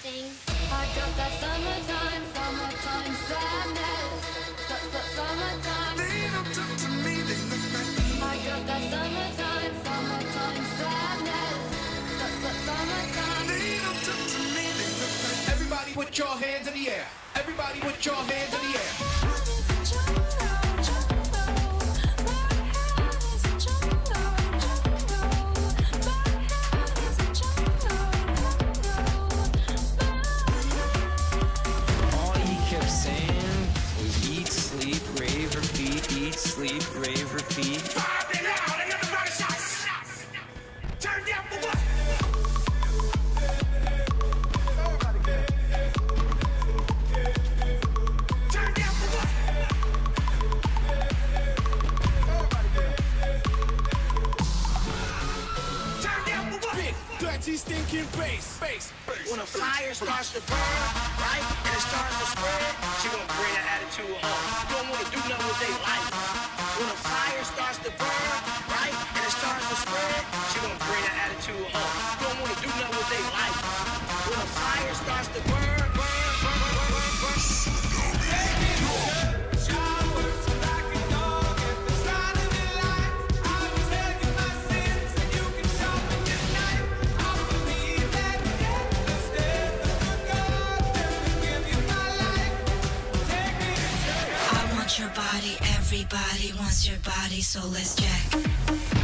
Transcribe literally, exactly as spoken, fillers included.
sing. I got that summertime, summertime sadness. Su- su- Summertime. They looked up to me, they looked at me. I got that summertime, summertime sadness. Su- su- Summertime. They looked up to me, they looked at me. Everybody put your hands in the air. Everybody put your hands in the air. All he kept saying was eat, sleep, rave, repeat, eat, sleep, rave, repeat. Five and out, and everybody shots. Turn down for what? Turn down for what? Turn down for what? Big, dirty, stinking bass. Bass, bass. When a fire starts to burn, right, and it starts to spread, she gonna bring that attitude home. You don't wanna do nothing with their life. When a fire starts to burn, right, and it starts to spread, she gonna bring that attitude home. You don't wanna do nothing with their life. When a fire starts to burn, burn, burn, burn, burn, burn. I want your body, everybody wants your body, so let's check.